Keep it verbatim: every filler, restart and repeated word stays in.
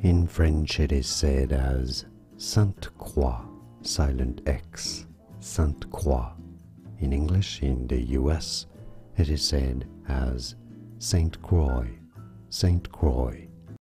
In French it is said as Sainte Croix, silent X, Sainte Croix. In English, in the U S, it is said as Saint Croix, Saint Croix.